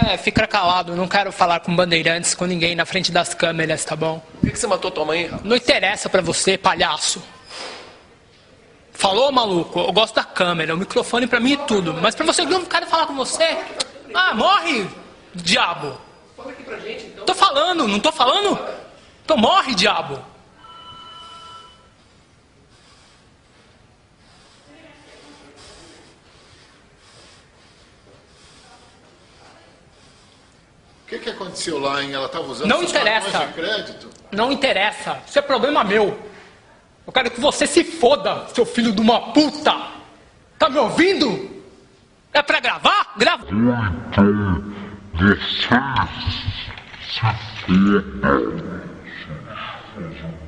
fica calado. Eu não quero falar com bandeirantes, com ninguém na frente das câmeras, tá bom? Por que você matou tua mãe, rapaz? Não interessa pra você, palhaço. Falou, maluco? Eu gosto da câmera, o microfone pra mim é tudo. Mas pra você, eu não quero falar com você. Ah, morre, diabo. Fala aqui pra gente, então. Tô falando, não tô falando? Então morre, diabo. O que aconteceu lá, hein? Ela estava usando Não seus interessa. cartões de crédito? Não interessa. Isso é problema meu. Eu quero que você se foda, seu filho de uma puta. Tá me ouvindo? É pra gravar? Grava. Então, você se foda.